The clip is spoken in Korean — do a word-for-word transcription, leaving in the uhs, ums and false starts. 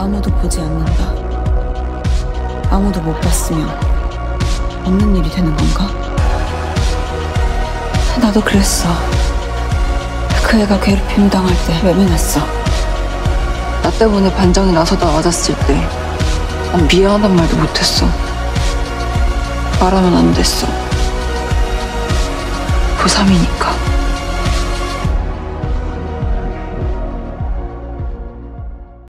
아무도 보지 않는다. 아무도 못 봤으면 없는 일이 되는 건가? 나도 그랬어. 그 애가 괴롭힘 당할 때 외면했어. 나 때문에 반장이 나서다 맞았을 때 난 미안하단 말도 못했어. 말하면 안 됐어. 고삼이니까.